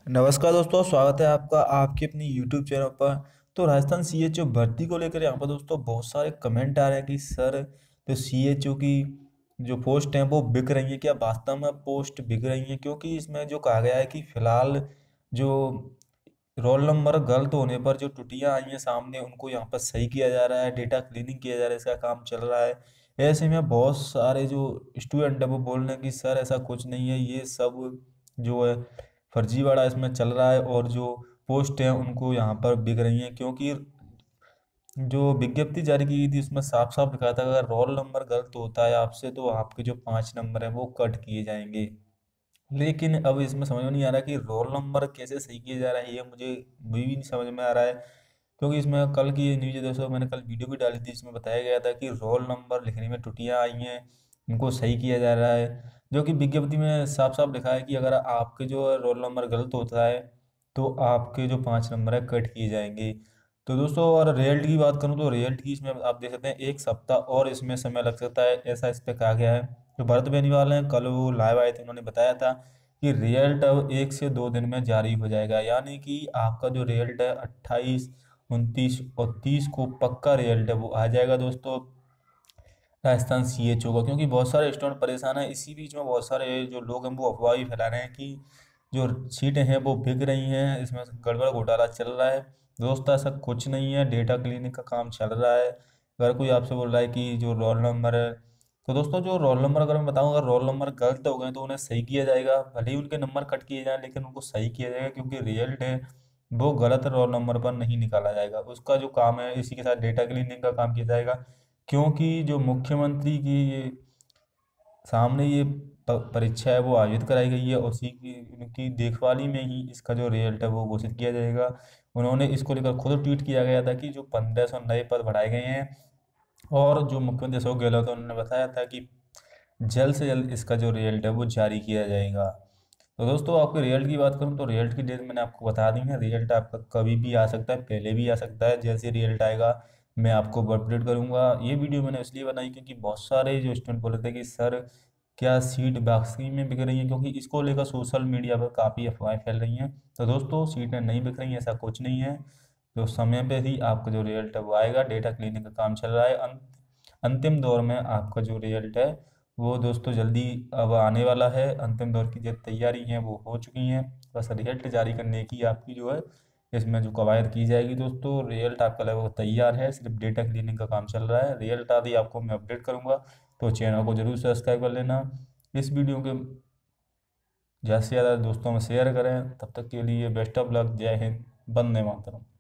नमस्कार दोस्तों, स्वागत है आपका आपके अपनी यूट्यूब चैनल पर। तो राजस्थान सीएचओ भर्ती को लेकर यहाँ पर दोस्तों बहुत सारे कमेंट आ रहे हैं कि सर तो सीएचओ की जो पोस्ट हैं वो बिक रही हैं, क्या वास्तव में पोस्ट बिक रही हैं? क्योंकि इसमें जो कहा गया है कि फिलहाल जो रोल नंबर गलत होने पर जो त्रुटियां आई हैं सामने उनको यहाँ पर सही किया जा रहा है, डेटा क्लीनिंग किया जा रहा है, इसका काम चल रहा है। ऐसे में बहुत सारे जो स्टूडेंट है वो बोल रहे हैं कि सर ऐसा कुछ नहीं है, ये सब जो है फर्जीवाड़ा इसमें चल रहा है और जो पोस्ट है उनको यहाँ पर बिक रही हैं। क्योंकि जो विज्ञप्ति जारी की गई थी उसमें साफ साफ लिखा था अगर रोल नंबर गलत होता है आपसे तो आपके जो 5 नंबर है वो कट किए जाएंगे। लेकिन अब इसमें समझ में नहीं आ रहा कि रोल नंबर कैसे सही किया जा रहा है, ये मुझे भी नहीं समझ में आ रहा है। क्योंकि इसमें कल की न्यूज़ है दोस्तों, मैंने कल वीडियो भी डाली थी, इसमें बताया गया था कि रोल नंबर लिखने में त्रुटियां आई हैं, इनको सही किया जा रहा है। जो कि विज्ञप्ति में साफ साफ लिखा है कि अगर आपके जो रोल नंबर गलत होता है तो आपके जो 5 नंबर है कट किए जाएंगे। तो दोस्तों और रिजल्ट की बात करूं तो रिजल्ट की इसमें आप देख सकते हैं 1 सप्ताह और इसमें समय लग सकता है, ऐसा इस पे कहा गया है। जो भरत बेनीवाल हैं कल वो लाइव आए थे, उन्होंने बताया था कि रिजल्ट अब 1 से 2 दिन में जारी हो जाएगा, यानी कि आपका जो रिजल्ट है 28, 29 और 30 को पक्का रिजल्ट है वो आ जाएगा दोस्तों राजस्थान सीएचओ का। क्योंकि बहुत सारे स्टूडेंट परेशान हैं, इसी बीच में बहुत सारे जो लोग हैं वो अफवाह भी फैला रहे हैं कि जो सीटें हैं वो बिक रही हैं, इसमें गड़बड़ घोटाला चल रहा है। दोस्तों ऐसा कुछ नहीं है, डेटा क्लीनिंग का काम चल रहा है। अगर कोई आपसे बोल रहा है कि जो रोल नंबर है, तो दोस्तों जो रोल नंबर अगर मैं बताऊं, अगर रोल नंबर गलत हो गए तो उन्हें सही किया जाएगा, भले ही उनके नंबर कट किए जाए लेकिन उनको सही किया जाएगा। क्योंकि रिजल्ट है वो गलत रोल नंबर पर नहीं निकाला जाएगा, उसका जो काम है इसी के साथ डेटा क्लीनिंग का काम किया जाएगा। क्योंकि जो मुख्यमंत्री की ये सामने ये परीक्षा है वो आयोजित कराई गई है, उसी की उनकी देखभाली में ही इसका जो रिजल्ट है वो घोषित किया जाएगा। उन्होंने इसको लेकर खुद ट्वीट किया गया था कि जो 1500 नए पद बढ़ाए गए हैं, और जो मुख्यमंत्री अशोक गहलोत हैं, उन्होंने बताया था कि जल्द से जल्द इसका जो रिजल्ट है वो जारी किया जाएगा। तो दोस्तों आपके रिजल्ट की बात करूं तो रिजल्ट की डेट मैंने आपको बता दी है। रिजल्ट आपका कभी भी आ सकता है, पहले भी आ सकता है। जैसे रिजल्ट आएगा मैं आपको अपडेट करूंगा। ये वीडियो मैंने इसलिए बनाई क्योंकि बहुत सारे जो स्टूडेंट बोल रहे थे कि सर क्या सीट वाकई में बिक रही है, क्योंकि इसको लेकर सोशल मीडिया पर काफ़ी अफवाहें फैल रही हैं। तो दोस्तों सीटें नहीं बिक रही हैं, ऐसा कुछ नहीं है। तो समय पे ही आपका जो रिजल्ट है वो आएगा, डेटा क्लीनिंग का काम चल रहा है। अंतिम दौर में आपका जो रिजल्ट है वो दोस्तों जल्दी अब आने वाला है। अंतिम दौर की जो तैयारी हैं वो हो चुकी हैं, बस रिजल्ट जारी करने की आपकी जो है इसमें जो कवायद की जाएगी। दोस्तों रिजल्ट आपका लगभग तैयार है, सिर्फ डेटा क्लीनिंग का काम चल रहा है। रिजल्ट आदि आपको मैं अपडेट करूंगा, तो चैनल को जरूर सब्सक्राइब कर लेना। इस वीडियो के ज़्यादा से ज़्यादा दोस्तों में शेयर करें। तब तक के लिए बेस्ट ऑफ लक, जय हिंद, वंदे मातरम।